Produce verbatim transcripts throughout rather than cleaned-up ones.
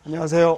안녕하세요.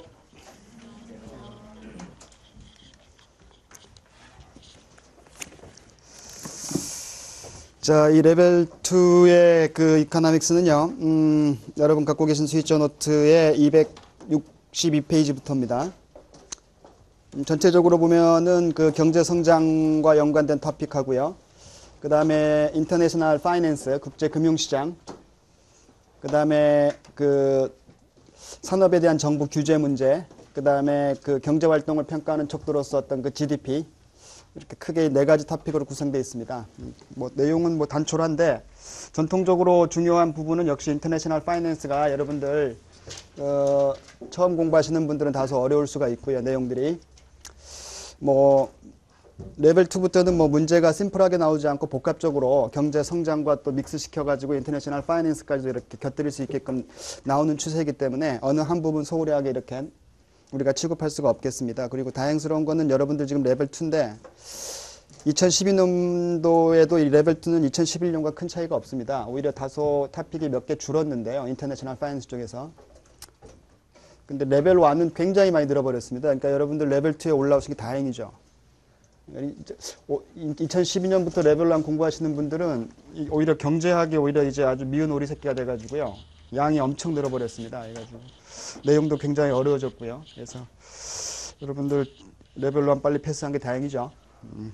자, 이 레벨 이의 그 이코노믹스는요, 음, 여러분 갖고 계신 스위처 노트의 이백육십이 페이지부터입니다. 음, 전체적으로 보면은 그 경제 성장과 연관된 토픽하고요. 그 다음에 인터내셔널 파이낸스, 국제 금융시장. 그 다음에 그 산업에 대한 정부 규제 문제. 그 다음에 그 경제 활동을 평가하는 척도로서 어떤 그 지디피. 이렇게 크게 네 가지 토픽으로 구성되어 있습니다. 뭐 내용은 뭐 단촐한데 전통적으로 중요한 부분은 역시 인터내셔널 파이낸스가 여러분들 어, 처음 공부하시는 분들은 다소 어려울 수가 있고요. 내용들이 뭐 레벨 이부터는 뭐 문제가 심플하게 나오지 않고 복합적으로 경제 성장과 또 믹스 시켜가지고 인터내셔널 파이낸스까지도 이렇게 곁들일 수 있게끔 나오는 추세이기 때문에 어느 한 부분 소홀하게 이렇게 우리가 취급할 수가 없겠습니다. 그리고 다행스러운 거는 여러분들 지금 레벨 이인데 이천십이 년도에도 이 레벨 이는 이천십일 년과 큰 차이가 없습니다. 오히려 다소 토픽이 몇 개 줄었는데요. 인터내셔널 파이낸스 쪽에서. 근데 레벨 일은 굉장히 많이 늘어버렸습니다. 그러니까 여러분들 레벨 이에 올라오신 게 다행이죠. 이천십이 년부터 레벨 일 공부하시는 분들은 오히려 경제학이 오히려 이제 아주 미운 오리 새끼가 돼가지고요. 양이 엄청 늘어버렸습니다. 해가지고 내용도 굉장히 어려워졌고요. 그래서 여러분들 레벨 일 빨리 패스한 게 다행이죠. 음.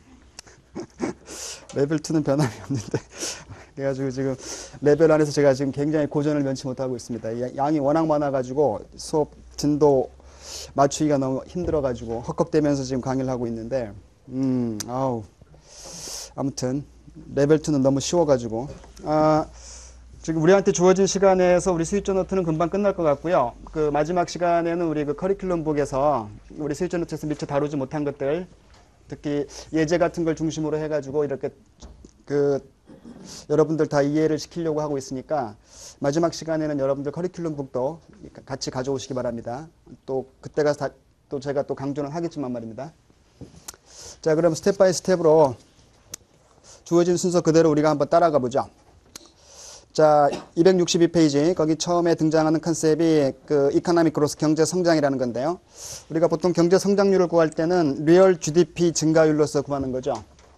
레벨 이는 변함이 없는데 그래가지고 지금 레벨 일에서 제가 지금 굉장히 고전을 면치 못하고 있습니다. 양이 워낙 많아가지고 수업 진도 맞추기가 너무 힘들어가지고 헉헉대면서 지금 강의를 하고 있는데 음, 아우 아무튼 레벨 이는 너무 쉬워가지고 아. 지금 우리한테 주어진 시간에서 우리 스위처 노트는 금방 끝날 것 같고요. 그 마지막 시간에는 우리 그 커리큘럼북에서 우리 스위처 노트에서 미처 다루지 못한 것들, 특히 예제 같은 걸 중심으로 해가지고 이렇게 그 여러분들 다 이해를 시키려고 하고 있으니까 마지막 시간에는 여러분들 커리큘럼북도 같이 가져오시기 바랍니다. 또 그때가 다, 또 제가 또 강조는 하겠지만 말입니다. 자, 그럼 스텝 바이 스텝으로 주어진 순서 그대로 우리가 한번 따라가 보죠. 자, 이백육십이 페이지 거기 처음에 등장하는 컨셉이 그 이코노믹 그로스 경제 성장이라는 건데요. 우리가 보통 경제 성장률을 구할 때는 리얼 지디피 증가율로서 구하는 거죠.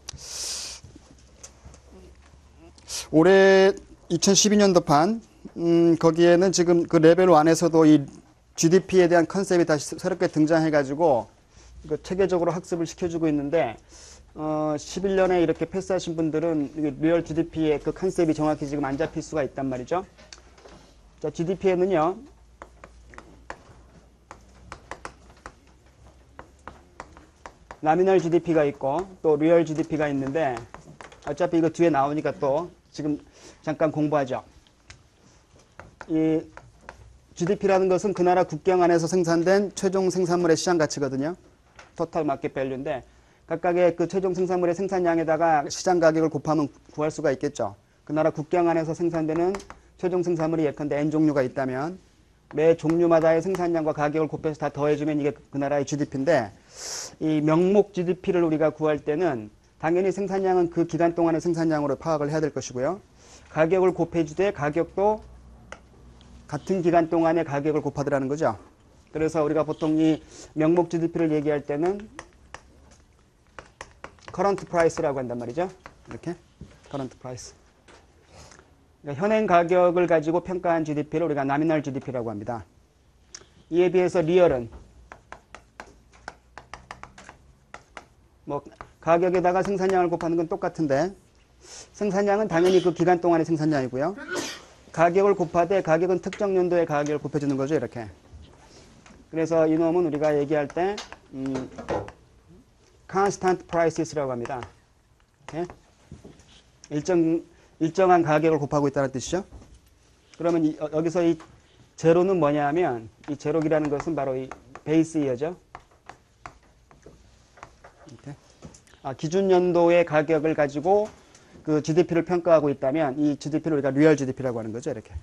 올해 이천십이 년도판 음, 거기에는 지금 그 레벨 일에서도 이 지디피에 대한 컨셉이 다시 새롭게 등장해 가지고 그 체계적으로 학습을 시켜주고 있는데 어, 십일 년에 이렇게 패스하신 분들은 리얼 지디피의 그 컨셉이 정확히 지금 안 잡힐 수가 있단 말이죠. 자, 지디피에는요, 나미널 지디피가 있고 또 리얼 지디피가 있는데 어차피 이거 뒤에 나오니까 또 지금 잠깐 공부하죠. 이 지디피라는 것은 그 나라 국경 안에서 생산된 최종 생산물의 시장 가치거든요. 토탈 마켓 밸류인데 각각의 그 최종 생산물의 생산량에다가 시장 가격을 곱하면 구할 수가 있겠죠. 그 나라 국경 안에서 생산되는 최종 생산물이 예컨대 N 종류가 있다면 매 종류마다의 생산량과 가격을 곱해서 다 더해주면 이게 그 나라의 지디피인데 이 명목 지디피를 우리가 구할 때는 당연히 생산량은 그 기간 동안의 생산량으로 파악을 해야 될 것이고요. 가격을 곱해주되 가격도 같은 기간 동안의 가격을 곱하더라는 거죠. 그래서 우리가 보통 이 명목 지디피를 얘기할 때는 current price라고 한단 말이죠. 이렇게 current price. 그러니까 현행 가격을 가지고 평가한 지디피를 우리가 nominal 지디피라고 합니다. 이에 비해서 리얼은 뭐 가격에다가 생산량을 곱하는 건 똑같은데 생산량은 당연히 그 기간 동안의 생산량이고요. 가격을 곱하되 가격은 특정 연도의 가격을 곱해주는 거죠. 이렇게. 그래서 이 놈은 우리가 얘기할 때 음, constant prices라고 합니다. 이렇게. 일정, 일정한 가격을 곱하고 있다는 뜻이죠. 그러면 이, 어, 여기서 이 제로는 뭐냐 하면 이 제로기라는 것은 바로 이 베이스 이어죠. 이렇게. 아, 기준 연도의 가격을 가지고 그 지디피를 평가하고 있다면 이 지디피를 우리가 리얼 지디피라고 하는 거죠. 이렇게.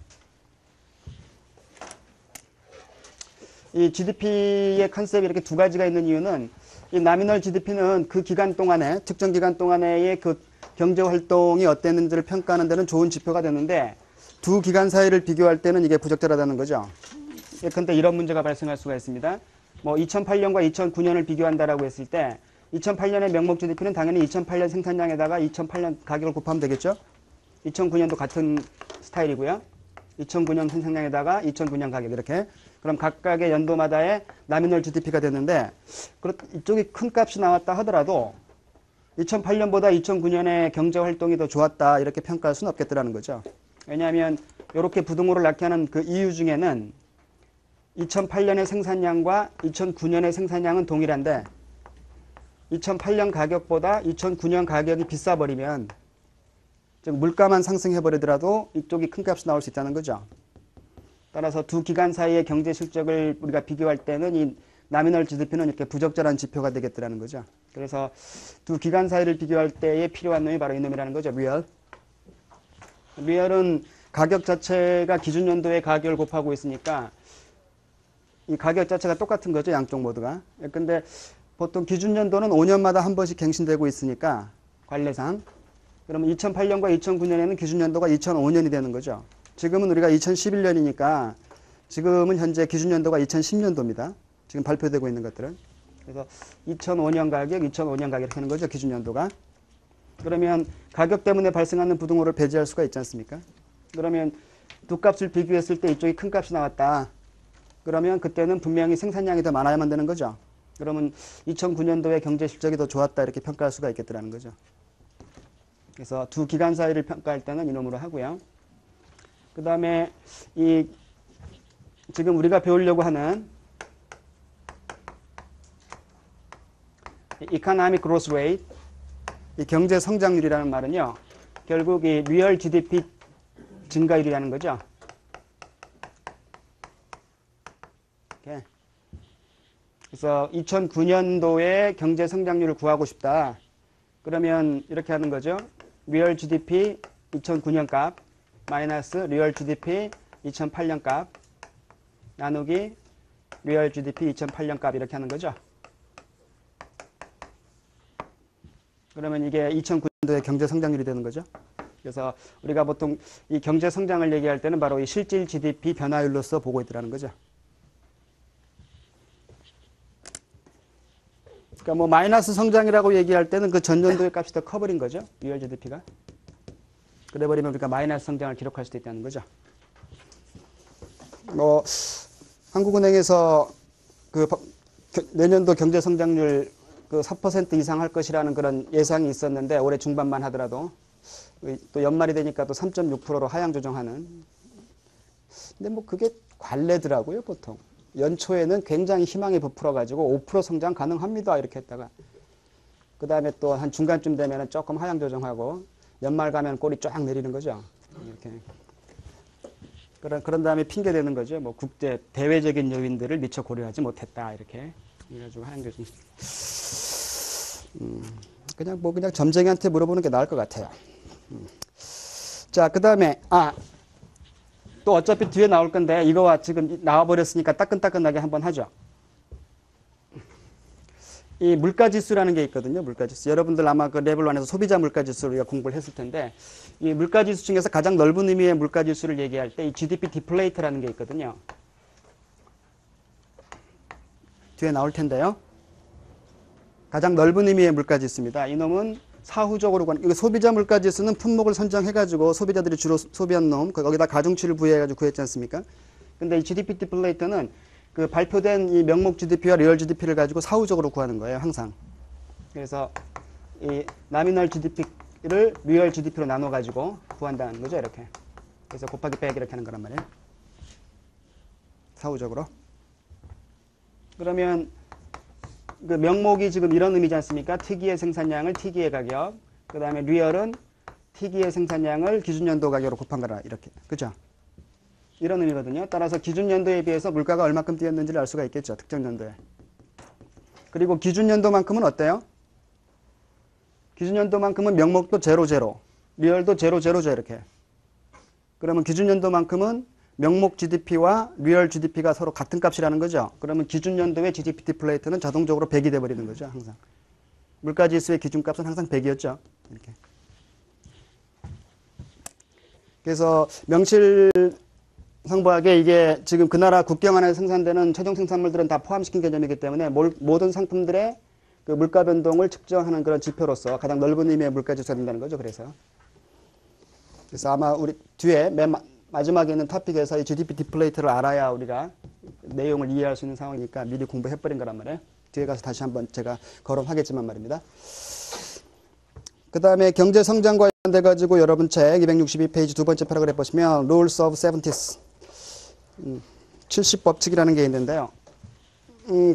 이 지디피의 컨셉이 이렇게 두 가지가 있는 이유는 이 나미널 지디피는 그 기간 동안에 특정 기간 동안의 그 경제 활동이 어땠는지를 평가하는 데는 좋은 지표가 되는데 두 기간 사이를 비교할 때는 이게 부적절하다는 거죠. 예컨대 이런 문제가 발생할 수가 있습니다. 뭐 이천팔 년과 이천구 년을 비교한다라고 했을 때 이천팔 년의 명목 지디피는 당연히 이천팔 년 생산량에다가 이천팔 년 가격을 곱하면 되겠죠. 이천구 년도 같은 스타일이고요. 이천구 년 생산량에다가 이천구 년 가격 이렇게. 그럼 각각의 연도마다의 나미널 지디피가 됐는데 이쪽이 큰 값이 나왔다 하더라도 이천팔 년보다 이천구 년의 경제활동이 더 좋았다 이렇게 평가할 수는 없겠더라는 거죠. 왜냐하면 이렇게 부등호를 낳게 하는 그 이유 중에는 이천팔 년의 생산량과 이천구 년의 생산량은 동일한데 이천팔 년 가격보다 이천구 년 가격이 비싸버리면 즉 물가만 상승해버리더라도 이쪽이 큰 값이 나올 수 있다는 거죠. 따라서 두 기간 사이의 경제 실적을 우리가 비교할 때는 이 나미널 지디피는 이렇게 부적절한 지표가 되겠더라는 거죠. 그래서 두 기간 사이를 비교할 때에 필요한 놈이 바로 이 놈이라는 거죠. 리얼. 리얼은 가격 자체가 기준 연도의 가격을 곱하고 있으니까 이 가격 자체가 똑같은 거죠. 양쪽 모두가. 근데 보통 기준 연도는 오 년마다 한 번씩 갱신되고 있으니까 관례상. 그러면 이천팔 년과 이천구 년에는 기준 연도가 이천오 년이 되는 거죠. 지금은 우리가 이천십일 년이니까 지금은 현재 기준 연도가 이천십 년도입니다. 지금 발표되고 있는 것들은. 그래서 이천오 년 가격, 이천오 년 가격 이렇게 하는 거죠. 기준 연도가. 그러면 가격 때문에 발생하는 부등호를 배제할 수가 있지 않습니까? 그러면 두 값을 비교했을 때 이쪽이 큰 값이 나왔다. 그러면 그때는 분명히 생산량이 더 많아야만 되는 거죠. 그러면 이천구 년도의 경제 실적이 더 좋았다 이렇게 평가할 수가 있겠더라는 거죠. 그래서 두 기간 사이를 평가할 때는 이놈으로 하고요. 그 다음에 이 지금 우리가 배우려고 하는 economic growth rate, 이 경제 성장률이라는 말은요, 결국 이 리얼 지디피 증가율이라는 거죠. 이렇게. 그래서 이천구 년도에 경제 성장률을 구하고 싶다. 그러면 이렇게 하는 거죠. 리얼 지디피 이천구 년 값 마이너스 리얼 지디피 이천팔 년 값 나누기 리얼 지디피 이천팔 년 값 이렇게 하는 거죠. 그러면 이게 이천구 년도의 경제 성장률이 되는 거죠. 그래서 우리가 보통 이 경제 성장을 얘기할 때는 바로 이 실질 지디피 변화율로서 보고 있더라는 거죠. 그러니까 뭐 마이너스 성장이라고 얘기할 때는 그 전년도의 값이 더 커버린 거죠. 리얼 지디피가. 그래버리면 우리가 마이너스 성장을 기록할 수도 있다는 거죠. 뭐 한국은행에서 그 내년도 경제 성장률 그 사 퍼센트 이상 할 것이라는 그런 예상이 있었는데 올해 중반만 하더라도 또 연말이 되니까 또 삼 점 육 퍼센트로 하향 조정하는. 근데 뭐 그게 관례더라고요, 보통. 연초에는 굉장히 희망이 부풀어가지고 오 퍼센트 성장 가능합니다. 이렇게 했다가 그 다음에 또 한 중간쯤 되면 조금 하향 조정하고 연말 가면 꼬리 쫙 내리는 거죠. 이렇게. 그런, 그런 다음에 핑계 대는 거죠. 뭐 국제, 대외적인 요인들을 미처 고려하지 못했다. 이렇게. 그래가지고 하향 조정. 음, 그냥 뭐 그냥 점쟁이한테 물어보는 게 나을 것 같아요. 음. 자, 그 다음에, 아, 또 어차피 뒤에 나올 건데 이거와 지금 나와버렸으니까 따끈따끈하게 한번 하죠. 이 물가지수라는 게 있거든요. 물가지수. 여러분들 아마 그 레벨 일에서 소비자 물가지수를 우리가 공부를 했을 텐데 이 물가지수 중에서 가장 넓은 의미의 물가지수를 얘기할 때 이 지디피 디플레이터라는 게 있거든요. 뒤에 나올 텐데요. 가장 넓은 의미의 물가지수입니다. 이놈은 사후적으로 관, 이거 소비자 물가지수는 품목을 선정해가지고 소비자들이 주로 소비한 놈, 거기다 가중치를 부여해가지고 구했지 않습니까? 근데 이 지디피 디플레이터는 그 발표된 이 명목 지디피와 리얼 지디피를 가지고 사후적으로 구하는 거예요, 항상. 그래서 이 나미널 지디피를 리얼 지디피로 나눠가지고 구한다는 거죠, 이렇게. 그래서 곱하기 빼기 이렇게 하는 거란 말이에요. 사후적으로. 그러면 그 명목이 지금 이런 의미지 않습니까? T기의 생산량을 T기의 가격, 그 다음에 리얼은 T기의 생산량을 기준연도 가격으로 곱한 거라, 이렇게. 그죠? 이런 의미거든요. 따라서 기준연도에 비해서 물가가 얼마큼 뛰었는지를 알 수가 있겠죠. 특정 연도에. 그리고 기준연도만큼은 어때요? 기준연도만큼은 명목도 제로, 제로, 리얼도 제로, 제로죠. 이렇게. 그러면 기준연도만큼은 명목 지디피와 리얼 지디피가 서로 같은 값이라는 거죠. 그러면 기준연도의 지디피 디플레이터는 자동적으로 백이 돼버리는 거죠. 항상. 물가지수의 기준값은 항상 백이었죠. 이렇게. 그래서 명실 상부하게 이게 지금 그 나라 국경 안에 생산되는 최종 생산물들은 다 포함시킨 개념이기 때문에 몰, 모든 상품들의 그 물가 변동을 측정하는 그런 지표로서 가장 넓은 의미의 물가 지수가 된다는 거죠. 그래서 그래서 아마 우리 뒤에 맨 마, 마지막에 있는 토픽에서 이 지디피 디플레이트를 알아야 우리가 내용을 이해할 수 있는 상황이니까 미리 공부해버린 거란 말이에요. 뒤에 가서 다시 한번 제가 거론하겠지만 말입니다. 그 다음에 경제 성장과 관련돼 가지고 여러분 책 이백육십이 페이지 두 번째 패러그래프 보시면 Rules of seventies 음, 칠십 법칙이라는 게 있는데요. 음,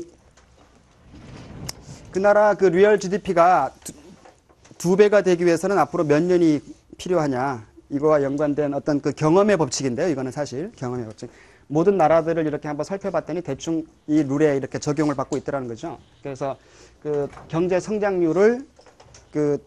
그 나라 그 리얼 지디피가 두, 두 배가 되기 위해서는 앞으로 몇 년이 필요하냐 이거와 연관된 어떤 그 경험의 법칙인데요. 이거는 사실 경험의 법칙. 모든 나라들을 이렇게 한번 살펴봤더니 대충 이 룰에 이렇게 적용을 받고 있더라는 거죠. 그래서 그 경제 성장률을 그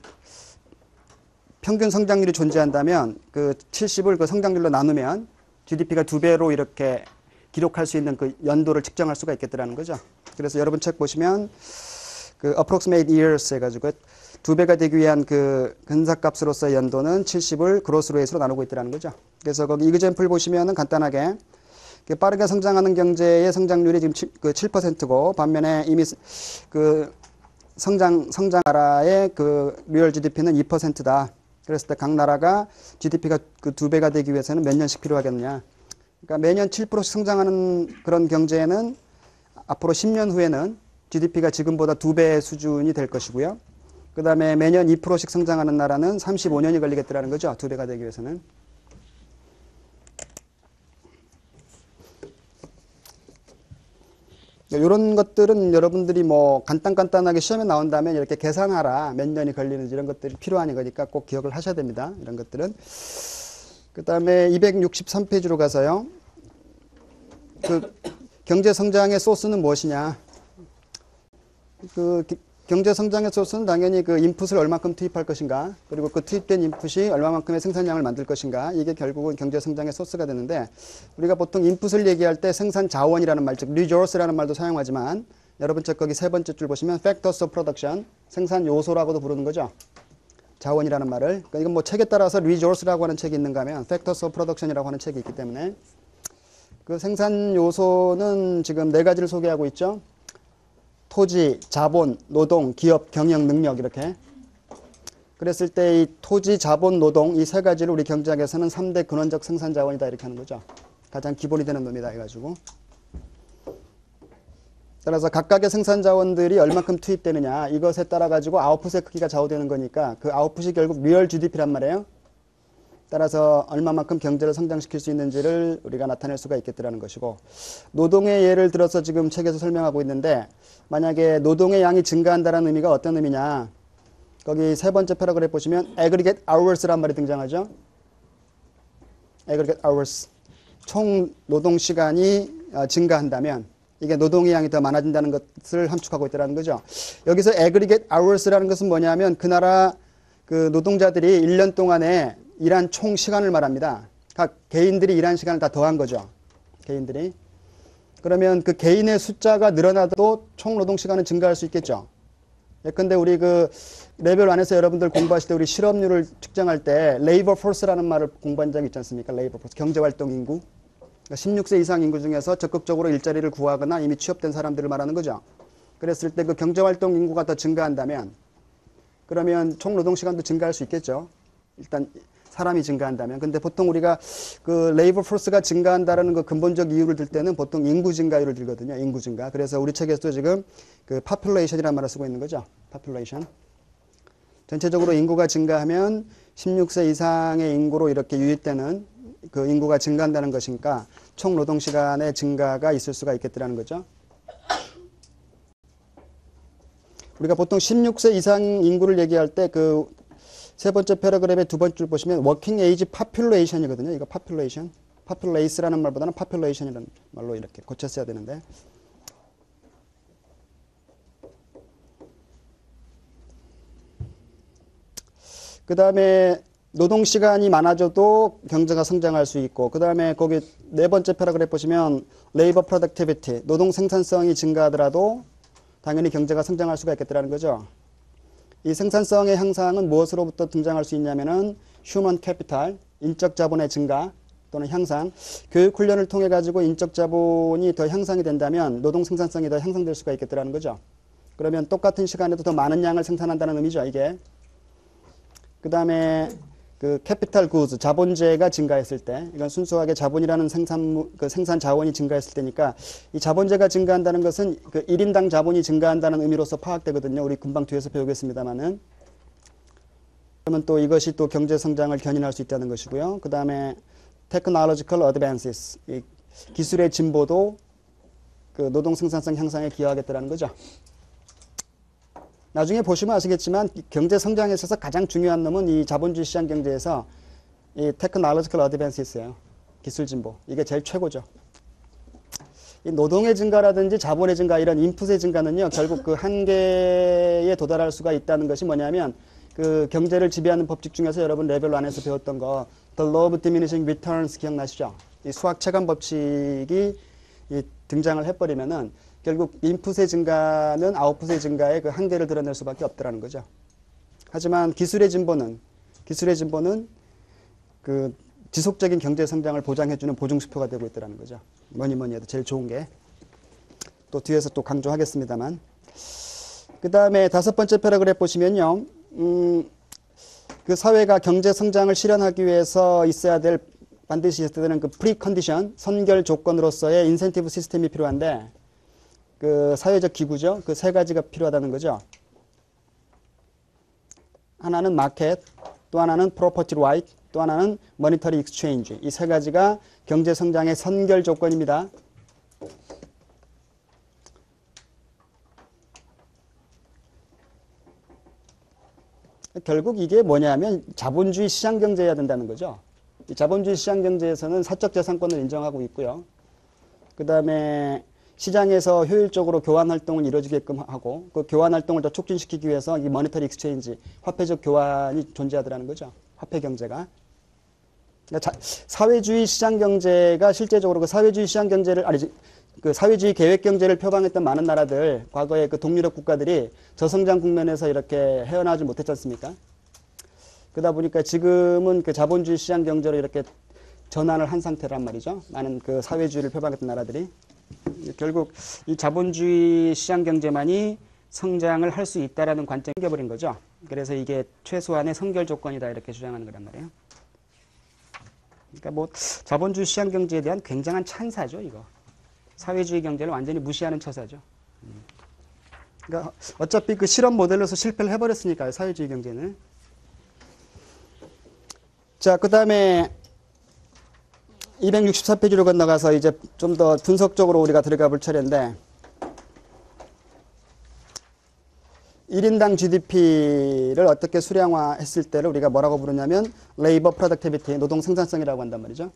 평균 성장률이 존재한다면 그 칠십을 그 성장률로 나누면 지디피가 두 배로 이렇게 기록할 수 있는 그 연도를 측정할 수가 있겠다라는 거죠. 그래서 여러분 책 보시면 그 approximate years 해가지고 두 배가 되기 위한 그 근사값으로서의 연도는 칠십을 그로스 레이트로 나누고 있다는 거죠. 그래서 거기 이그젬플 보시면은 간단하게 빠르게 성장하는 경제의 성장률이 지금 그 칠 퍼센트고 반면에 이미 그 성장 성장 나라의 그 리얼 지디피는 이 퍼센트다. 그랬을 때 각 나라가 지디피가 그 두 배가 되기 위해서는 몇 년씩 필요하겠느냐. 그러니까 매년 칠 퍼센트씩 성장하는 그런 경제에는 앞으로 십 년 후에는 지디피가 지금보다 두 배 수준이 될 것이고요. 그 다음에 매년 이 퍼센트씩 성장하는 나라는 삼십오 년이 걸리겠다라는 거죠. 두 배가 되기 위해서는. 이런 것들은 여러분들이 뭐 간단간단하게 시험에 나온다면 이렇게 계산하라 몇 년이 걸리는지 이런 것들이 필요한 거니까 꼭 기억을 하셔야 됩니다. 이런 것들은. 그 다음에 이백육십삼 페이지로 가서요. 그 경제 성장의 소스는 무엇이냐. 그 경제 성장의 소스는 당연히 그 인풋을 얼마큼 투입할 것인가, 그리고 그 투입된 인풋이 얼마만큼의 생산량을 만들 것인가, 이게 결국은 경제 성장의 소스가 되는데, 우리가 보통 인풋을 얘기할 때 생산 자원이라는 말, 즉 resource라는 말도 사용하지만, 여러분 책 거기 세 번째 줄 보시면 factors of production, 생산 요소라고도 부르는 거죠. 자원이라는 말을. 그러니까 이건 뭐 책에 따라서 resource라고 하는 책이 있는가 하면 factors of production이라고 하는 책이 있기 때문에, 그 생산 요소는 지금 네 가지를 소개하고 있죠. 토지, 자본, 노동, 기업, 경영, 능력 이렇게. 그랬을 때 이 토지, 자본, 노동 이 세 가지를 우리 경제학에서는 삼 대 근원적 생산 자원이다 이렇게 하는 거죠. 가장 기본이 되는 놈이다 해가지고. 따라서 각각의 생산 자원들이 얼마큼 투입되느냐 이것에 따라 가지고 아웃풋의 크기가 좌우되는 거니까 그 아웃풋이 결국 리얼 지디피란 말이에요. 따라서 얼마만큼 경제를 성장시킬 수 있는지를 우리가 나타낼 수가 있겠다는 것이고, 노동의 예를 들어서 지금 책에서 설명하고 있는데, 만약에 노동의 양이 증가한다는 의미가 어떤 의미냐, 거기 세 번째 패러그래프 보시면 aggregate hours란 말이 등장하죠. aggregate hours, 총 노동 시간이 증가한다면 이게 노동의 양이 더 많아진다는 것을 함축하고 있다는 거죠. 여기서 aggregate hours라는 것은 뭐냐면 그 나라 그 노동자들이 일 년 동안에 일한 총 시간을 말합니다. 각 개인들이 일한 시간을 다 더한 거죠. 개인들이. 그러면 그 개인의 숫자가 늘어나도 총 노동 시간은 증가할 수 있겠죠. 예컨대 우리 그 레벨 일에서 여러분들 공부하실 때 우리 실업률을 측정할 때 레이버 포스라는 말을 공부한 적이 있지 않습니까? 레이버 포스. 경제활동 인구. 그러니까 십육 세 이상 인구 중에서 적극적으로 일자리를 구하거나 이미 취업된 사람들을 말하는 거죠. 그랬을 때 그 경제활동 인구가 더 증가한다면, 그러면 총 노동 시간도 증가할 수 있겠죠. 일단 사람이 증가한다면. 근데 보통 우리가 그 레이버 포스가 증가한다라는 그 근본적 이유를 들 때는 보통 인구 증가율을 들거든요. 인구 증가. 그래서 우리 책에서도 지금 그 population이라는 말을 쓰고 있는 거죠. population. 전체적으로 인구가 증가하면 십육 세 이상의 인구로 이렇게 유입되는 그 인구가 증가한다는 것이니까 총 노동 시간의 증가가 있을 수가 있겠다는 거죠. 우리가 보통 십육 세 이상 인구를 얘기할 때 그 세 번째 패러그래프의 두 번째 줄 보시면 워킹 에이지 population이거든요. 이거 population. populace라는 말보다는 population이라는 말로 이렇게 고쳤어야 되는데. 그 다음에 노동 시간이 많아져도 경제가 성장할 수 있고, 그 다음에 거기 네 번째 패러그래프 보시면 labor productivity, 노동 생산성이 증가하더라도 당연히 경제가 성장할 수가 있겠다는 거죠. 이 생산성의 향상은 무엇으로부터 등장할 수 있냐면은 human capital, 인적 자본의 증가, 또는 향상, 교육 훈련을 통해 가지고 인적 자본이 더 향상이 된다면 노동 생산성이 더 향상될 수가 있겠다는 거죠. 그러면 똑같은 시간에도 더 많은 양을 생산한다는 의미죠, 이게. 그 다음에 그 캐피탈 구즈, 자본재가 증가했을 때, 이건 순수하게 자본이라는 생산, 그 생산 자원이 증가했을 때니까 이 자본재가 증가한다는 것은 그 일 인당 자본이 증가한다는 의미로서 파악되거든요. 우리 금방 뒤에서 배우겠습니다만은. 그러면 또 이것이 또 경제 성장을 견인할 수 있다는 것이고요. 그 다음에 technological advances, 이 기술의 진보도 그 노동 생산성 향상에 기여하겠다는 거죠. 나중에 보시면 아시겠지만 경제 성장에 있어서 가장 중요한 놈은 이 자본주의 시장 경제에서 이 technological advances예요. 기술 진보. 이게 제일 최고죠. 이 노동의 증가라든지 자본의 증가 이런 인풋의 증가는요. 결국 그 한계에 도달할 수가 있다는 것이 뭐냐면 그 경제를 지배하는 법칙 중에서 여러분 레벨 일에서 배웠던 거 The Law of Diminishing Returns 기억나시죠? 이 수학 체감 법칙이 이 등장을 해버리면은 결국 인풋의 증가는 아웃풋의 증가에 그 한계를 드러낼 수밖에 없더라는 거죠. 하지만 기술의 진보는 기술의 진보는 그 지속적인 경제 성장을 보장해주는 보증수표가 되고 있더라는 거죠. 뭐니 뭐니 해도 제일 좋은 게 또 뒤에서 또 강조하겠습니다만. 그 다음에 다섯 번째 패러그래프 보시면요, 음, 그 사회가 경제 성장을 실현하기 위해서 있어야 될 반드시 있어야 되는 그 프리컨디션 선결 조건으로서의 인센티브 시스템이 필요한데. 그 사회적 기구죠. 그 세 가지가 필요하다는 거죠. 하나는 마켓, 또 하나는 프로퍼티 라이트, 또 하나는 머니터리 익스체인지. 이 세 가지가 경제 성장의 선결 조건입니다. 결국 이게 뭐냐면 자본주의 시장 경제여야 된다는 거죠. 이 자본주의 시장 경제에서는 사적 재산권을 인정하고 있고요. 그 다음에 시장에서 효율적으로 교환 활동을 이루어지게끔 하고 그 교환 활동을 더 촉진시키기 위해서 이 머니터리 익스체인지, 화폐적 교환이 존재하더라는 거죠. 화폐 경제가. 그러니까 자, 사회주의 시장 경제가 실제적으로 그 사회주의 시장 경제를 아니 그 사회주의 계획 경제를 표방했던 많은 나라들, 과거의 그 동유럽 국가들이 저성장 국면에서 이렇게 헤어나오지 못했지 않습니까? 그러다 보니까 지금은 그 자본주의 시장 경제로 이렇게 전환을 한 상태란 말이죠. 많은 그 사회주의를 표방했던 나라들이. 결국 이 자본주의 시장 경제만이 성장을 할 수 있다라는 관점이 생겨버린 거죠. 그래서 이게 최소한의 선결 조건이다 이렇게 주장하는 거란 말이에요. 그러니까 뭐 자본주의 시장 경제에 대한 굉장한 찬사죠, 이거. 사회주의 경제를 완전히 무시하는 처사죠. 그러니까 어차피 그 실험 모델로서 실패를 해버렸으니까요, 사회주의 경제는. 자, 그 다음에 이백육십사 페이지로 건너가서 이제 좀 더 분석적으로 우리가 들어가 볼 차례인데, 일 인당 지디피를 어떻게 수량화했을 때를 우리가 뭐라고 부르냐면 레이버 프로덕티비티, 노동 생산성이라고 한단 말이죠.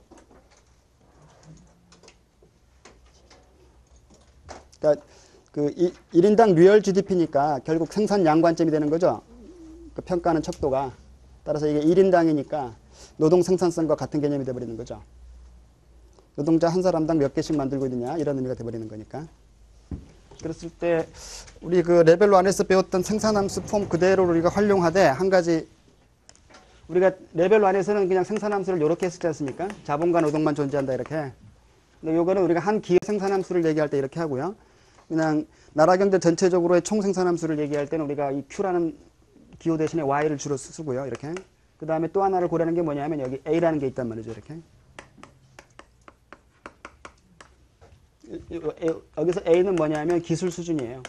그러니까 그 일 인당 리얼 지디피니까 결국 생산량 관점이 되는 거죠. 그 평가하는 척도가. 따라서 이게 일 인당이니까 노동 생산성과 같은 개념이 되어버리는 거죠. 노동자 한 사람당 몇 개씩 만들고 있느냐 이런 의미가 되어버리는 거니까. 그랬을 때 우리 그 레벨 일에서 배웠던 생산함수 폼 그대로 우리가 활용하되 한 가지, 우리가 레벨 일에서는 그냥 생산함수를 이렇게 했지 않습니까? 자본과 노동만 존재한다 이렇게. 근데 요거는 우리가 한 기업 생산함수를 얘기할 때 이렇게 하고요. 그냥 나라 경제 전체적으로의 총 생산함수를 얘기할 때는 우리가 이 Q라는 기호 대신에 Y를 주로 쓰고요. 이렇게. 그 다음에 또 하나를 고르는 게 뭐냐면 여기 A라는 게 있단 말이죠. 이렇게. 여기서 A는 뭐냐면 기술 수준이에요.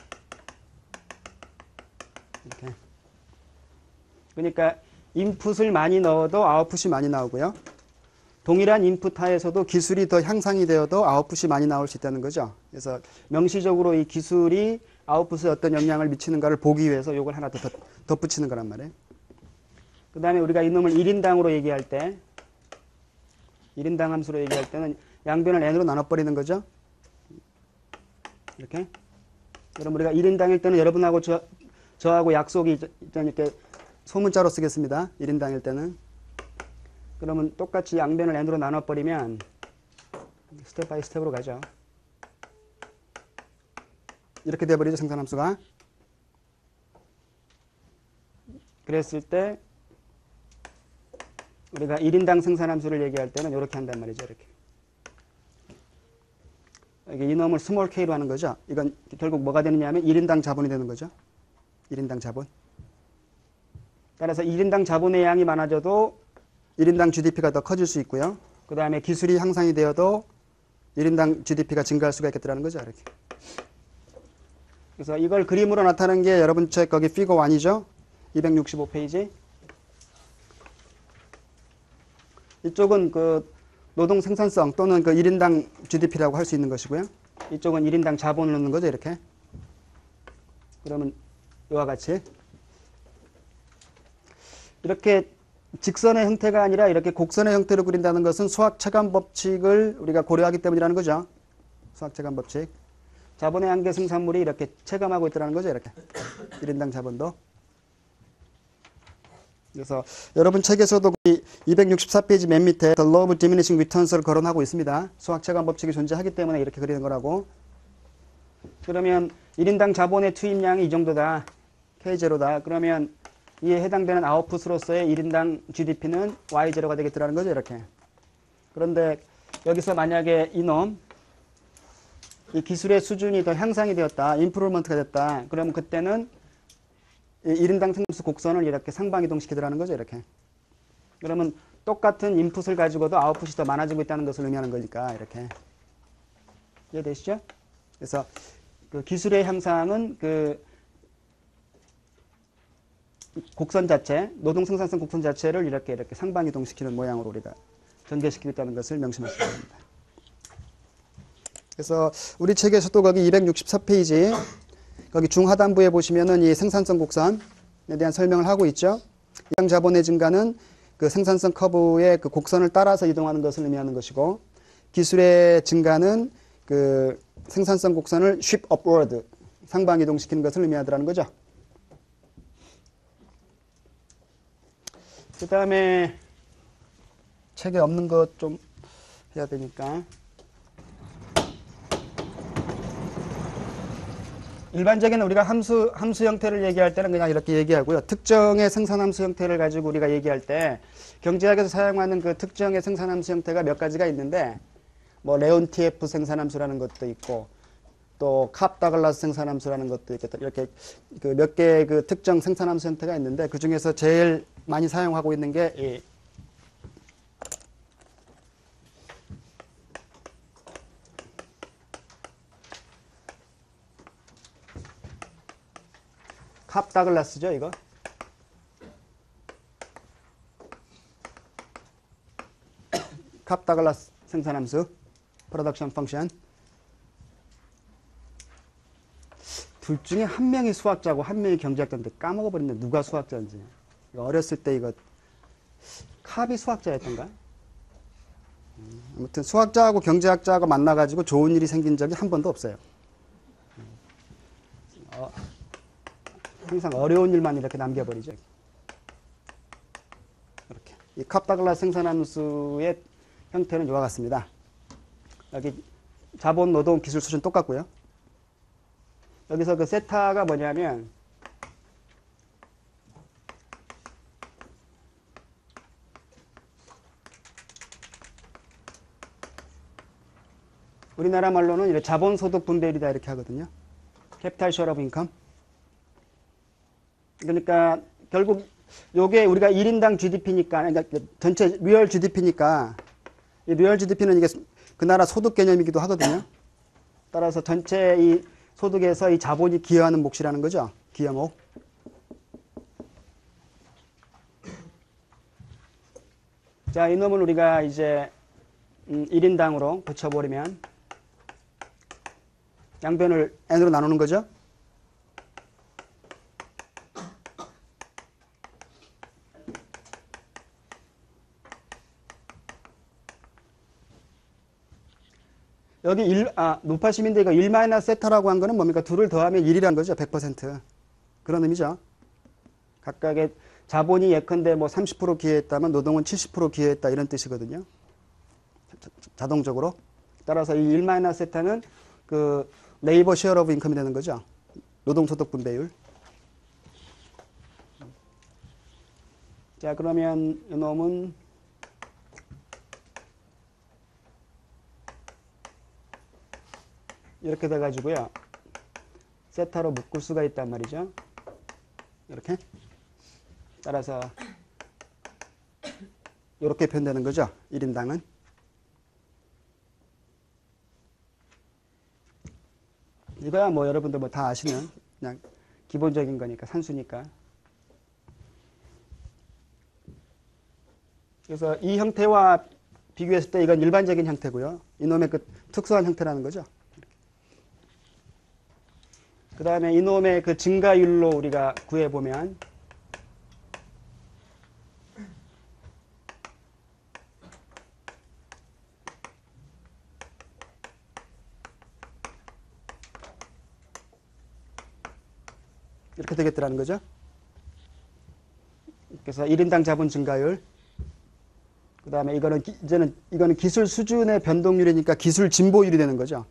이렇게. 그러니까 인풋을 많이 넣어도 아웃풋이 많이 나오고요. 동일한 인풋 하에서도 기술이 더 향상이 되어도 아웃풋이 많이 나올 수 있다는 거죠. 그래서 명시적으로 이 기술이 아웃풋에 어떤 영향을 미치는가를 보기 위해서 이걸 하나 더 덧붙이는 거란 말이에요. 그 다음에 우리가 이놈을 일 인당으로 얘기할 때, 일 인당 함수로 얘기할 때는 양변을 n으로 나눠버리는 거죠. 이렇게. 그럼 우리가 일 인당일 때는 여러분하고 저, 저하고 약속이 이렇게 소문자로 쓰겠습니다. 일 인당일 때는. 그러면 똑같이 양변을 n으로 나눠버리면 스텝 바이 스텝으로 가죠. 이렇게 돼버리죠, 생산함수가. 그랬을 때 우리가 일 인당 생산함수를 얘기할 때는 이렇게 한단 말이죠. 이렇게. 이게 이놈을 스몰 k로 하는 거죠. 이건 결국 뭐가 되느냐 하면 일 인당 자본이 되는 거죠. 일 인당 자본. 따라서 일 인당 자본의 양이 많아져도 일 인당 지디피가 더 커질 수 있고요. 그 다음에 기술이 향상이 되어도 일 인당 지디피가 증가할 수가 있겠다는 거죠. 이렇게. 그래서 이걸 그림으로 나타낸 게 여러분 책 거기 피거 일이죠. 이백육십오 페이지. 이쪽은 그 노동 생산성 또는 그 일 인당 지디피라고 할 수 있는 것이고요. 이쪽은 일 인당 자본을 넣는 거죠. 이렇게. 그러면 이와 같이 이렇게 직선의 형태가 아니라 이렇게 곡선의 형태로 그린다는 것은 수학 체감 법칙을 우리가 고려하기 때문이라는 거죠. 수학 체감 법칙. 자본의 한계 생산물이 이렇게 체감하고 있다는 거죠. 이렇게. 일 인당 자본도. 그래서 여러분 책에서도 이백육십사 페이지 맨 밑에 The Law of Diminishing Returns를 거론하고 있습니다. 수학 체감 법칙이 존재하기 때문에 이렇게 그리는 거라고. 그러면 일 인당 자본의 투입량이 이 정도다. 케이 제로다. 그러면 이에 해당되는 아웃풋으로서의 일 인당 지디피는 와이 제로가 되겠더라는 거죠. 이렇게. 그런데 여기서 만약에 이놈 이 기술의 수준이 더 향상이 되었다. 임프루먼트가 됐다. 그러면 그때는 일 인당 생산수 곡선을 이렇게 상방이동시키더라는 거죠. 이렇게. 그러면 똑같은 인풋을 가지고도 아웃풋이 더 많아지고 있다는 것을 의미하는 거니까 이렇게. 이해되시죠? 그래서 그 기술의 향상은 그 곡선 자체, 노동 생산성 곡선 자체를 이렇게 이렇게 상방이동시키는 모양으로 우리가 전개시키고 있다는 것을 명심하셔야 됩니다. 그래서 우리 책에서도 거기 이백육십사 페이지 거기 중하단부에 보시면은 이 생산성 곡선에 대한 설명을 하고 있죠. 이당 자본의 증가는 그 생산성 커브의 그 곡선을 따라서 이동하는 것을 의미하는 것이고, 기술의 증가는 그 생산성 곡선을 shift upward, 상방 이동시키는 것을 의미하더라는 거죠. 그 다음에 책에 없는 것 좀 해야 되니까. 일반적인 우리가 함수, 함수 형태를 얘기할 때는 그냥 이렇게 얘기하고요. 특정의 생산함수 형태를 가지고 우리가 얘기할 때 경제학에서 사용하는 그 특정의 생산함수 형태가 몇 가지가 있는데, 뭐 레온티에프 생산함수라는 것도 있고, 또 캅다글라스 생산함수라는 것도 있고, 이렇게 그 몇 개의 그 특정 생산함수 형태가 있는데, 그 중에서 제일 많이 사용하고 있는 게 이 캅다글라스죠, 이거. 캅다글라스 생산함수, 프로덕션 펑션. 둘 중에 한 명이 수학자고 한 명이 경제학자인데 까먹어버렸는데 누가 수학자인지. 어렸을 때 이거 캅이 수학자였던가? 아무튼 수학자하고 경제학자하고 만나가지고 좋은 일이 생긴 적이 한 번도 없어요. 어. 항상 어려운 일만 이렇게 남겨버리죠. 이렇게. 이 캅다글라스 생산함수의 형태는 이와 같습니다. 여기 자본, 노동, 기술 수준 똑같고요. 여기서 그 세타가 뭐냐면 우리나라 말로는 이렇게 자본 소득 분배율이다 이렇게 하거든요. 캐피탈 쉐어 오브 인컴. 그러니까 결국 요게 우리가 일 인당 지디피니까, 그러니까 전체 리얼 지디피니까, 이 리얼 지디피는 이게 그 나라 소득 개념이기도 하거든요. 따라서 전체 이 소득에서 이 자본이 기여하는 몫이라는 거죠. 기여목. 자, 이놈을 우리가 이제 음, 일 인당으로 붙여버리면 양변을 n으로 나누는 거죠. 여기 일, 아, 노파심인데 이거 일 마이너스 세타라고 한 거는 뭡니까? 둘을 더하면 일이라는 거죠. 백 퍼센트. 그런 의미죠. 각각의 자본이 예컨대 뭐 삼십 퍼센트 기여했다면 노동은 칠십 퍼센트 기여했다 이런 뜻이거든요. 자, 자동적으로. 따라서 이 일 마이너스 세타는 그 레이버 쉐어 오브 인컴이 되는 거죠. 노동소득 분배율. 자, 그러면 이놈은 이렇게 돼가지고요. 세타로 묶을 수가 있단 말이죠. 이렇게. 따라서 이렇게 표현되는 거죠. 일 인당은. 이거야 뭐 여러분들 뭐 다 아시는 그냥 기본적인 거니까 산수니까. 그래서 이 형태와 비교했을 때 이건 일반적인 형태고요. 이놈의 그 특수한 형태라는 거죠. 그 다음에 이놈의 그 증가율로 우리가 구해보면 이렇게 되겠더라는 거죠. 그래서 일 인당 자본 증가율. 그 다음에 이거는 기, 이제는 이거는 기술 수준의 변동률이니까 기술 진보율이 되는 거죠.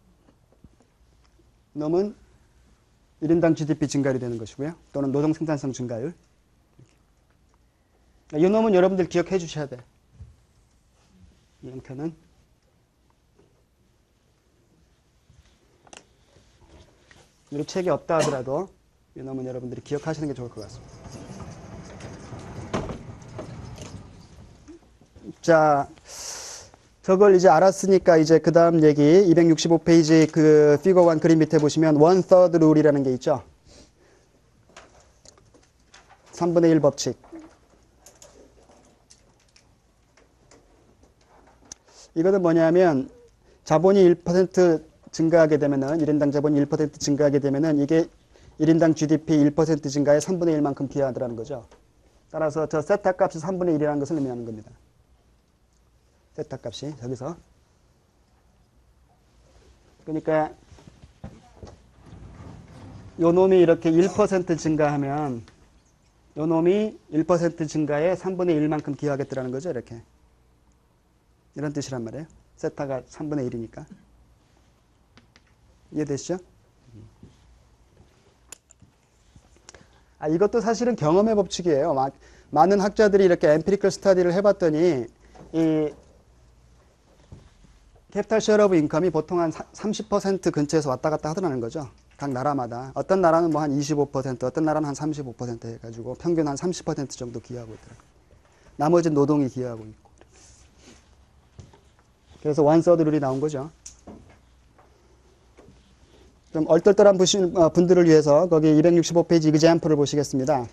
이놈은 일 인당 지디피 증가율이 되는 것이고요. 또는 노동 생산성 증가율. 이 놈은 여러분들 기억해 주셔야 돼. 이 형태는. 우리 책이 없다 하더라도 이 놈은 여러분들이 기억하시는 게 좋을 것 같습니다. 자, 저걸 이제 알았으니까 이제 그 다음 얘기 이백육십오 페이지 그 피거 일 그림 밑에 보시면 원 서드 룰이라는 게 있죠. 삼분의 일 법칙. 이거는 뭐냐면 자본이 일 퍼센트 증가하게 되면은 일 인당 자본이 일 퍼센트 증가하게 되면은 이게 일 인당 지디피 일 퍼센트 증가에 삼분의 일만큼 기여하더라는 거죠. 따라서 저 세타 값이 삼분의 일이라는 것을 의미하는 겁니다. 세타 값이 여기서. 그러니까 요 놈이 이렇게 일 퍼센트 증가하면 요 놈이 일 퍼센트 증가에 삼분의 일만큼 기여하겠다는 거죠. 이렇게. 이런 뜻이란 말이에요. 세타가 삼분의 일이니까. 이해되시죠? 아, 이것도 사실은 경험의 법칙이에요. 막, 많은 학자들이 이렇게 엠피리컬 스터디를 해봤더니 이 캐피탈 셰어 오브 인컴이 보통 한 삼십 퍼센트 근처에서 왔다 갔다 하더라는 거죠. 각 나라마다. 어떤 나라는 뭐 한 이십오 퍼센트, 어떤 나라는 한 삼십오 퍼센트 해가지고 평균 한 삼십 퍼센트 정도 기여하고 있더라고요. 나머지는 노동이 기여하고 있고. 그래서 원서드 룰이 나온 거죠. 좀 얼떨떨한 분들을 위해서 거기 이백육십오 페이지 이그젬플을 보시겠습니다.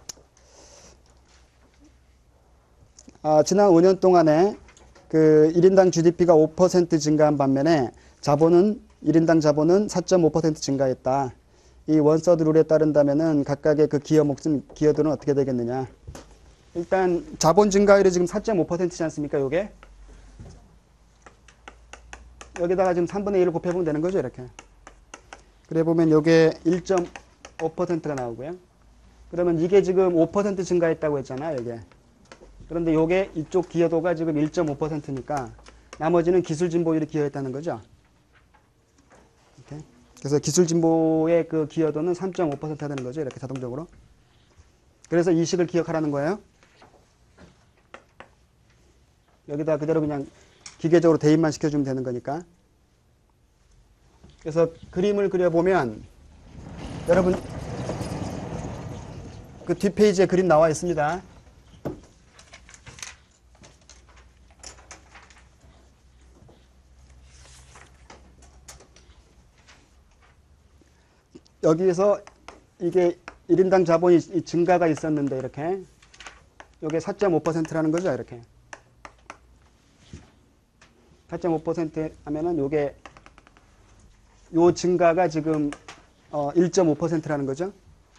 아, 지난 오 년 동안에 그 일 인당 지디피가 오 퍼센트 증가한 반면에 자본은 일 인당 자본은 사 점 오 퍼센트 증가했다. 이 원서드 룰에 따른다면은 각각의 그 기여 목숨 기여도는 어떻게 되겠느냐? 일단 자본 증가율이 지금 사 점 오 퍼센트지 않습니까? 요게 여기다가 지금 삼분의 일을 곱해보면 되는 거죠, 이렇게. 그래 보면 요게 일 점 오 퍼센트가 나오고요. 그러면 이게 지금 오 퍼센트 증가했다고 했잖아요, 이게. 그런데 요게 이쪽 기여도가 지금 일 점 오 퍼센트니까 나머지는 기술 진보율이 기여했다는 거죠. 이렇게. 그래서 기술 진보의 그 기여도는 삼 점 오 퍼센트가 되는 거죠, 이렇게 자동적으로. 그래서 이 식을 기억하라는 거예요. 여기다 그대로 그냥 기계적으로 대입만 시켜주면 되는 거니까. 그래서 그림을 그려보면 여러분 그 뒷페이지에 그림 나와 있습니다. 여기에서 이게 일 인당 자본이 증가가 있었는데 이렇게 이게 사 점 오 퍼센트라는 거죠, 이렇게. 사 점 오 퍼센트 하면은 요게 요 증가가 지금 어 일 점 오 퍼센트라는 거죠.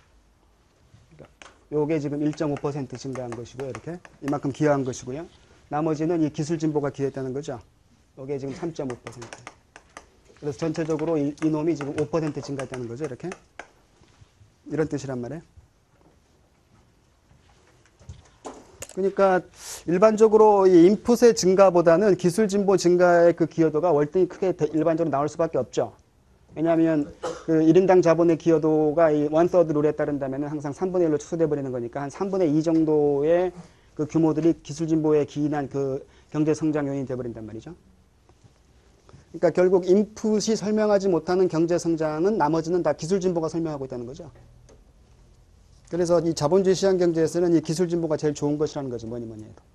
요게 지금 일 점 오 퍼센트 증가한 것이고요, 이렇게. 이만큼 기여한 것이고요. 나머지는 이 기술 진보가 기여했다는 거죠. 요게 지금 삼 점 오 퍼센트. 그래서 전체적으로 이, 이 놈이 지금 오 퍼센트 증가했다는 거죠, 이렇게. 이런 뜻이란 말이에요. 그러니까 일반적으로 이 인풋의 증가보다는 기술 진보 증가의 그 기여도가 월등히 크게 일반적으로 나올 수밖에 없죠. 왜냐하면 그 일 인당 자본의 기여도가 이 원서드 룰에 따른다면 항상 삼분의 일로 축소돼 버리는 거니까 한 삼분의 이 정도의 그 규모들이 기술 진보에 기인한 그 경제 성장 요인이 돼 버린단 말이죠. 그러니까 결국 인풋이 설명하지 못하는 경제 성장은 나머지는 다 기술 진보가 설명하고 있다는 거죠. 그래서 이 자본주의 시장 경제에서는 이 기술 진보가 제일 좋은 것이라는 거죠. 뭐니 뭐니 해도.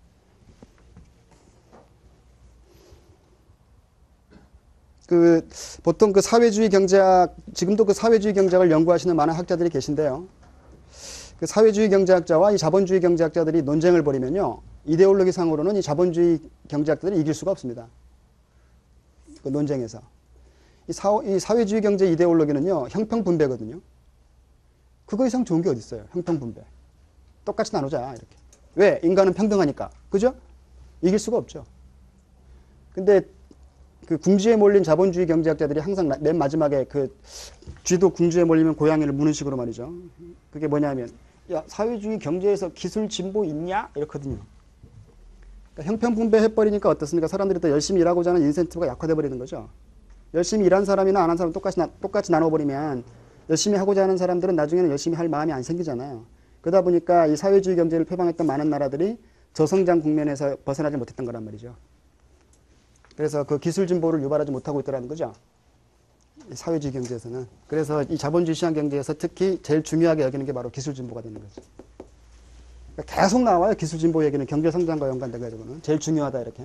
그 보통 그 사회주의 경제학, 지금도 그 사회주의 경제학을 연구하시는 많은 학자들이 계신데요. 그 사회주의 경제학자와 이 자본주의 경제학자들이 논쟁을 벌이면요, 이데올로기 상으로는 이 자본주의 경제학자들이 이길 수가 없습니다. 그 논쟁에서. 이, 사, 이 사회주의 경제 이데올로기는요, 형평분배거든요. 그거 이상 좋은 게 어디 있어요? 형평분배. 똑같이 나누자 이렇게. 왜? 인간은 평등하니까. 그죠? 이길 수가 없죠. 근데 그 궁지에 몰린 자본주의 경제학자들이 항상 맨 마지막에 그 쥐도 궁지에 몰리면 고양이를 무는 식으로 말이죠. 그게 뭐냐면, 야, 사회주의 경제에서 기술 진보 있냐? 이렇거든요. 그러니까 형평분배 해버리니까 어떻습니까? 사람들이 더 열심히 일하고자 하는 인센티브가 약화돼 버리는 거죠. 열심히 일한 사람이나 안 한 사람 똑같이, 나, 똑같이 나눠버리면 열심히 하고자 하는 사람들은 나중에는 열심히 할 마음이 안 생기잖아요. 그러다 보니까 이 사회주의 경제를 표방했던 많은 나라들이 저성장 국면에서 벗어나지 못했던 거란 말이죠. 그래서 그 기술 진보를 유발하지 못하고 있더라는 거죠. 사회주의 경제에서는. 그래서 이 자본주의 시장 경제에서 특히 제일 중요하게 여기는 게 바로 기술 진보가 되는 거죠. 그러니까 계속 나와요. 기술 진보 얘기는 경제 성장과 연관돼 가지고는 제일 중요하다 이렇게.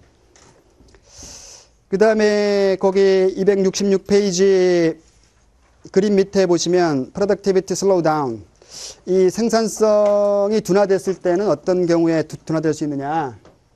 그 다음에 거기 이백육십육 페이지 그림 밑에 보시면 productivity slowdown. 이 생산성이 둔화됐을 때는 어떤 경우에 둔화될 수 있느냐.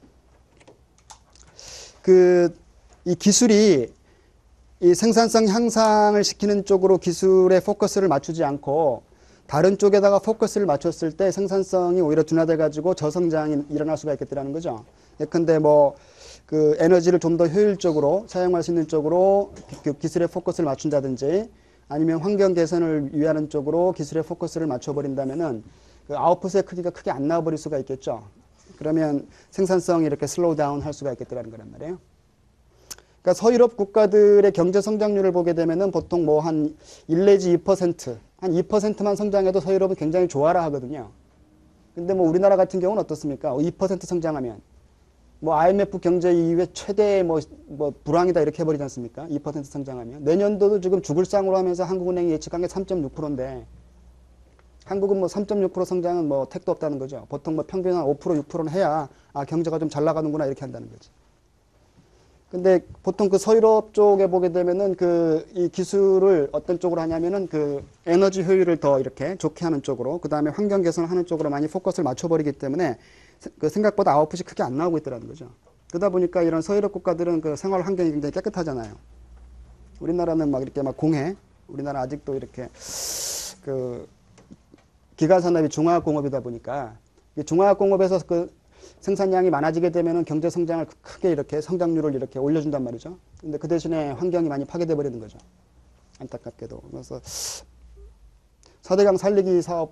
그, 이 기술이 이 생산성 향상을 시키는 쪽으로 기술의 포커스를 맞추지 않고 다른 쪽에다가 포커스를 맞췄을 때 생산성이 오히려 둔화돼가지고 저성장이 일어날 수가 있겠다는 거죠. 예컨대 뭐, 그 에너지를 좀 더 효율적으로 사용할 수 있는 쪽으로 그 기술의 포커스를 맞춘다든지 아니면 환경 개선을 위하는 쪽으로 기술의 포커스를 맞춰버린다면은 그 아웃풋의 크기가 크게 안 나와버릴 수가 있겠죠. 그러면 생산성이 이렇게 슬로우 다운 할 수가 있겠다는 거란 말이에요. 그러니까 서유럽 국가들의 경제 성장률을 보게 되면은 보통 뭐 한 일 내지 이 퍼센트, 한 이 퍼센트만 성장해도 서유럽은 굉장히 좋아라 하거든요. 근데 뭐 우리나라 같은 경우는 어떻습니까? 이 퍼센트 성장하면 뭐 아이엠에프 경제 이후에 최대 뭐, 뭐 불황이다 이렇게 해버리지 않습니까? 이 퍼센트 성장하면. 내년도도 지금 죽을 상으로 하면서 한국은행이 예측한 게 삼 점 육 퍼센트인데 한국은 뭐 삼 점 육 퍼센트 성장은 뭐 택도 없다는 거죠. 보통 뭐 평균 한 오 퍼센트, 육 퍼센트는 해야 아, 경제가 좀 잘 나가는구나 이렇게 한다는 거지. 근데 보통 그 서유럽 쪽에 보게 되면은 그 이 기술을 어떤 쪽으로 하냐면은 그 에너지 효율을 더 이렇게 좋게 하는 쪽으로, 그 다음에 환경 개선을 하는 쪽으로 많이 포커스를 맞춰버리기 때문에 그 생각보다 아웃풋이 크게 안 나오고 있더라는 거죠. 그러다 보니까 이런 서유럽 국가들은 그 생활 환경이 굉장히 깨끗하잖아요. 우리나라는 막 이렇게 막 공해, 우리나라 아직도 이렇게 그 기간 산업이 중화학공업이다 보니까 이 중화학공업에서 그 생산량이 많아지게 되면은 경제 성장을 크게 이렇게 성장률을 이렇게 올려준단 말이죠. 근데 그 대신에 환경이 많이 파괴돼 버리는 거죠. 안타깝게도. 그래서 사 대강 살리기 사업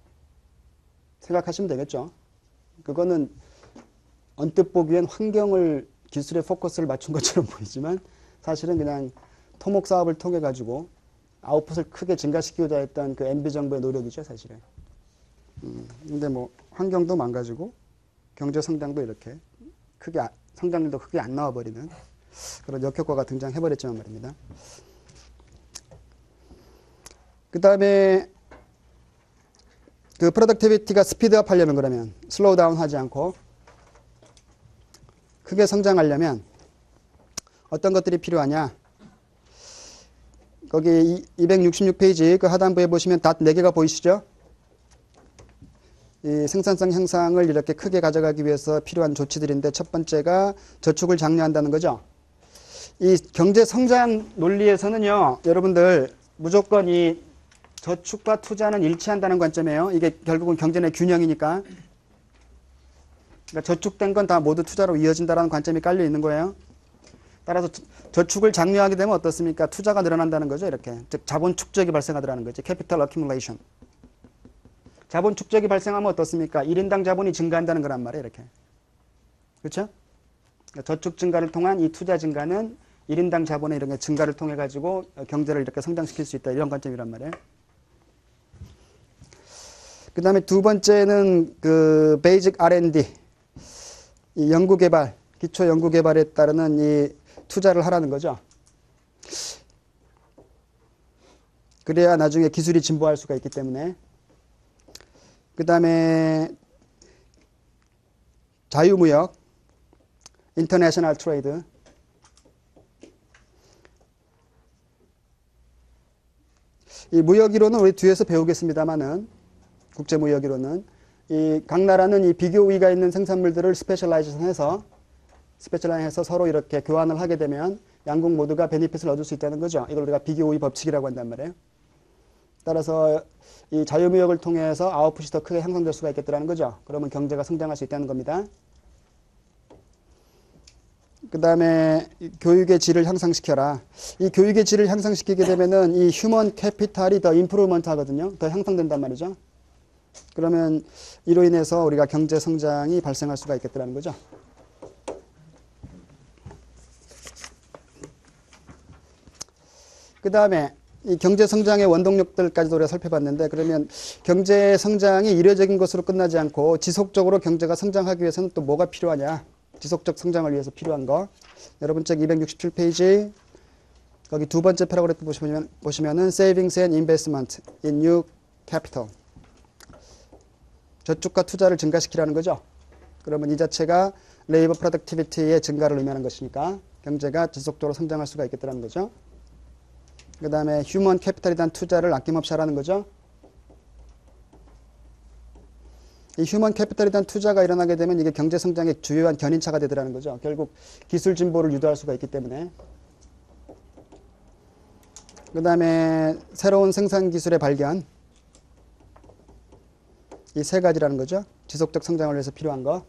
생각하시면 되겠죠. 그거는 언뜻 보기엔 환경을 기술의 포커스를 맞춘 것처럼 보이지만 사실은 그냥 토목 사업을 통해 가지고 아웃풋을 크게 증가시키고자 했던 그 엠비 정부의 노력이죠, 사실은. 음, 근데 뭐 환경도 망가지고 경제 성장도 이렇게 크게 아, 성장률도 크게 안 나와버리는 그런 역효과가 등장해버렸지만 말입니다. 그 다음에 그 프로덕티비티가 스피드업 하려면 그러면 슬로우 다운 하지 않고 크게 성장하려면 어떤 것들이 필요하냐. 거기 이백육십육 페이지 그 하단부에 보시면 닷 네 개가 보이시죠? 이 생산성 향상을 이렇게 크게 가져가기 위해서 필요한 조치들인데 첫 번째가 저축을 장려한다는 거죠. 이 경제 성장 논리에서는요, 여러분들 무조건 이 저축과 투자는 일치한다는 관점이에요. 이게 결국은 경제 내 균형이니까. 그러니까 저축된 건 다 모두 투자로 이어진다는 관점이 깔려 있는 거예요. 따라서 저축을 장려하게 되면 어떻습니까? 투자가 늘어난다는 거죠. 이렇게. 즉 자본 축적이 발생하더라는 거죠. 캐피털 어큐뮬레이션. 자본 축적이 발생하면 어떻습니까? 일 인당 자본이 증가한다는 거란 말이에요. 이렇게. 그렇죠? 그러니까 저축 증가를 통한 이 투자 증가는 일 인당 자본의 이런 증가를 통해 가지고 경제를 이렇게 성장시킬 수 있다. 이런 관점이란 말이에요. 그 다음에 두 번째는 그 베이직 알 앤 디, 이 연구개발, 기초 연구개발에 따르는 이 투자를 하라는 거죠. 그래야 나중에 기술이 진보할 수가 있기 때문에. 그 다음에 자유무역, 인터내셔널 트레이드. 이 무역이론은 우리 뒤에서 배우겠습니다만은, 국제무역이론은 이 각 나라는 이 비교 우위가 있는 생산물들을 스페셜라이제이션 해서 스페셜라이제이션 해서 서로 이렇게 교환을 하게 되면 양국 모두가 베니핏을 얻을 수 있다는 거죠. 이걸 우리가 비교 우위 법칙이라고 한단 말이에요. 따라서 이 자유무역을 통해서 아웃풋이 더 크게 향상될 수가 있겠다는 거죠. 그러면 경제가 성장할 수 있다는 겁니다. 그 다음에 교육의 질을 향상시켜라. 이 교육의 질을 향상시키게 되면은 이 휴먼 캐피탈이 더 임프루먼트 하거든요. 더 향상된단 말이죠. 그러면 이로 인해서 우리가 경제 성장이 발생할 수가 있겠다는 거죠. 그 다음에 이 경제 성장의 원동력들까지도 우리가 살펴봤는데, 그러면 경제 성장이 일회적인 것으로 끝나지 않고 지속적으로 경제가 성장하기 위해서는 또 뭐가 필요하냐? 지속적 성장을 위해서 필요한 거. 여러분 책 이백육십칠 페이지 거기 두 번째 패러그래프 보시면, 보시면은 Savings and Investment in New Capital. 저축과 투자를 증가시키라는 거죠. 그러면 이 자체가 레이버 프로덕티비티의 증가를 의미하는 것이니까 경제가 지속적으로 성장할 수가 있겠다는 거죠. 그 다음에 휴먼 캐피탈에 대한 투자를 아낌없이 하라는 거죠. 이 휴먼 캐피탈에 대한 투자가 일어나게 되면 이게 경제 성장의 주요한 견인차가 되더라는 거죠. 결국 기술 진보를 유도할 수가 있기 때문에. 그 다음에 새로운 생산 기술의 발견. 이 세 가지라는 거죠. 지속적 성장을 위해서 필요한 거.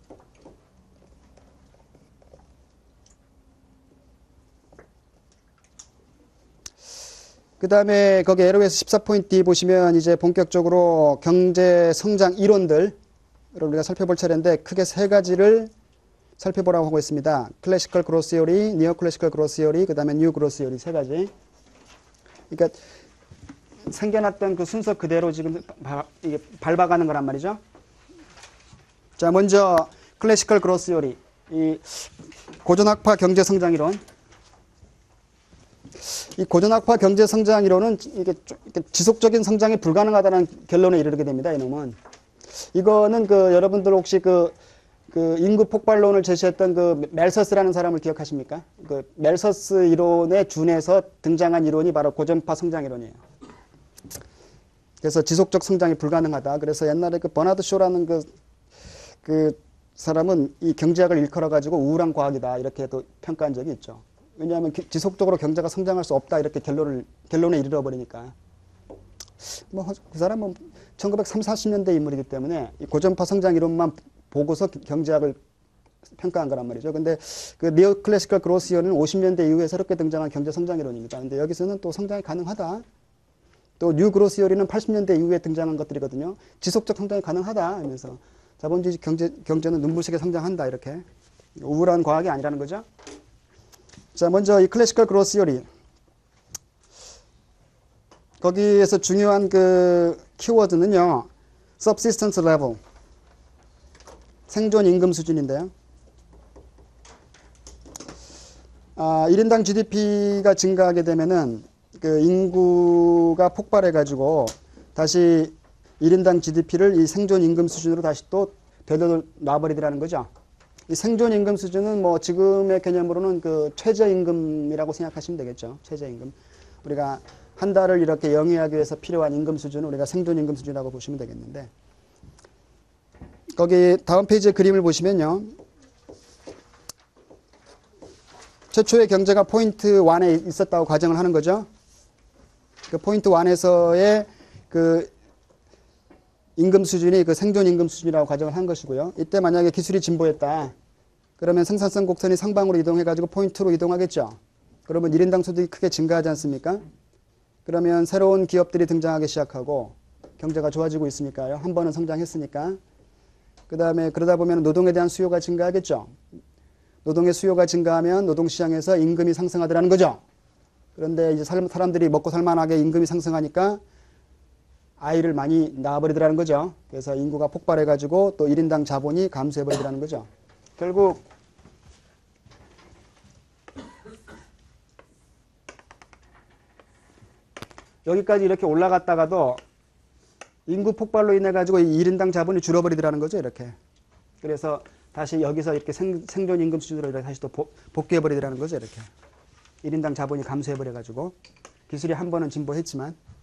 그 다음에 거기 에로에스 십사 포인트 D 보시면 이제 본격적으로 경제 성장 이론들 우리가 살펴볼 차례인데 크게 세 가지를 살펴보라고 하고 있습니다. 클래시컬 그로스 시어리, 니어 클래시컬 그로스 시어리, 그 다음에 뉴 그로스 시어리 세 가지. 그러니까 생겨났던 그 순서 그대로 지금 바, 이게 밟아가는 거란 말이죠. 자, 먼저 클래시컬 그로스 시어리, 이 고전학파 경제 성장 이론. 이 고전학파 경제 성장 이론은 이게 지속적인 성장이 불가능하다는 결론에 이르게 됩니다. 이놈은 이거는 그 여러분들 혹시 그, 그 인구 폭발론을 제시했던 그 멜서스라는 사람을 기억하십니까? 그 멜서스 이론에 준해서 등장한 이론이 바로 고전파 성장 이론이에요. 그래서 지속적 성장이 불가능하다. 그래서 옛날에 그 버나드 쇼라는 그, 그 사람은 이 경제학을 일컬어 가지고 우울한 과학이다 이렇게 또 평가한 적이 있죠. 왜냐하면 기, 지속적으로 경제가 성장할 수 없다 이렇게 결론을 결론에 이르러 버리니까. 뭐 그 사람은 천구백삼십, 사십 년대 인물이기 때문에 이 고전파 성장 이론만 보고서 경제학을 평가한 거란 말이죠. 근데 그 니어 클래시컬 그로스 이론은 오십 년대 이후에 새롭게 등장한 경제 성장 이론입니다. 근데 여기서는 또 성장이 가능하다. 또 뉴 그로스 시어리는 팔십 년대 이후에 등장한 것들이거든요. 지속적 성장이 가능하다 하면서 자본주의 경제, 경제는 눈부시게 성장한다 이렇게. 우울한 과학이 아니라는 거죠. 자, 먼저 이 클래시컬 그로스 시어리. 거기에서 중요한 그 키워드는요. subsistence level. 생존 임금 수준인데요. 아, 일 인당 지디피가 증가하게 되면은 그 인구가 폭발해 가지고 다시 일 인당 지디피를 이 생존 임금 수준으로 다시 또 되돌려놔버리더라는 거죠. 이 생존 임금 수준은 뭐 지금의 개념으로는 그 최저임금이라고 생각하시면 되겠죠. 최저임금. 우리가 한 달을 이렇게 영위하기 위해서 필요한 임금 수준을 우리가 생존 임금 수준이라고 보시면 되겠는데, 거기 다음 페이지의 그림을 보시면요. 최초의 경제가 포인트 일에 있었다고 가정을 하는 거죠. 그 포인트 일에서의 그 임금 수준이 그 생존 임금 수준이라고 가정을 한 것이고요. 이때 만약에 기술이 진보했다. 그러면 생산성 곡선이 상방으로 이동해가지고 포인트로 이동하겠죠. 그러면 일 인당 소득이 크게 증가하지 않습니까? 그러면 새로운 기업들이 등장하기 시작하고 경제가 좋아지고 있으니까요. 한 번은 성장했으니까. 그 다음에 그러다 보면 노동에 대한 수요가 증가하겠죠. 노동의 수요가 증가하면 노동시장에서 임금이 상승하더라는 거죠. 그런데 이제 사람들이 먹고 살만하게 임금이 상승하니까 아이를 많이 낳아버리더라는 거죠. 그래서 인구가 폭발해가지고 또 일 인당 자본이 감소해버리더라는 거죠. 결국 여기까지 이렇게 올라갔다가도 인구 폭발로 인해 가지고 이 일 인당 자본이 줄어버리더라는 거죠. 이렇게. 그래서 다시 여기서 이렇게 생, 생존 임금 수준으로 이렇게 다시 또 복귀해버리더라는 거죠. 이렇게. 일 인당 자본이 감소해버려 가지고 기술이 한 번은 진보했지만